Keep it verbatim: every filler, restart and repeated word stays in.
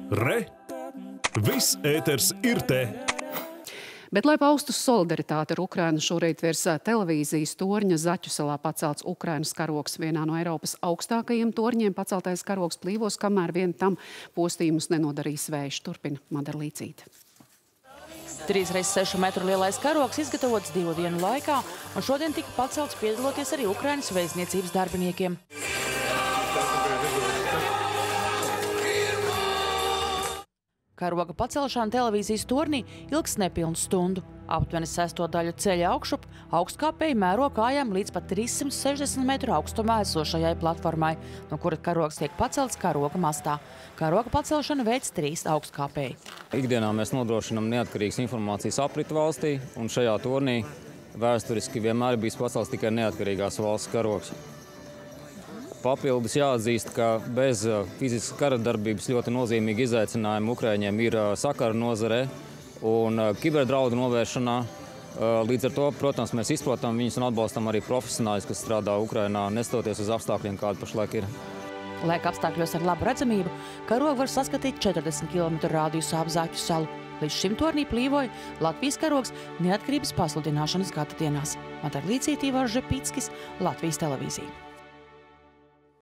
Re! Viss ēters ir te! Bet, lai paustu solidaritāti ar Ukrainu, šorīt virs televīzijas torņa Zaķu salā pacelts Ukrainas karogs. Vienā no Eiropas augstākajiem torņiem paceltais karogs plīvos, kamēr vien tam postījumus nenodarīs vējš. Turpina Madara Līcīte. trīs reiz sešu metru lielais karogs izgatavots divu dienu laikā, un šodien tika pacelts piedaloties arī Ukrainas vēstniecības darbiniekiem. Karoga pacelšana televīzijas tornī ilgs nepilnu stundu. Aptuveni sesto daļu ceļa augšup augstkāpēji mēro kājām līdz pat trīssimt sešdesmit metru augstumā esošajai platformai, no kura karogs tiek pacelts karoga mastā. Karoga pacelšanu veic trīs augstkāpēji. Ikdienā mēs nodrošinām neatkarīgas informācijas apritu valstī, un šajā tornī vēsturiski vienmēr ir bijis pacelts tikai neatkarīgās valsts karogs. Papildus jāatzīst, ka bez fiziskas kara darbības ļoti nozīmīgi izaicinājumi Ukraiņiem ir sakara nozarē un kiberdraudu novēršanā. Līdz ar to, protams, mēs izprotam viņus un atbalstam arī profesionāļus, kas strādā Ukrainā, nestoties uz apstākļiem, kādi pašlaik ir. Laika apstākļos ar labu redzamību karogu var saskatīt četrdesmit kilometru rādījusā ap Zaķu salu. Līdz šim tornī plīvoja Latvijas karogs neatkarības pasludināšanas gada dienās. Madara Līcīte, Ivars Žepickis, Latvijas televīzija.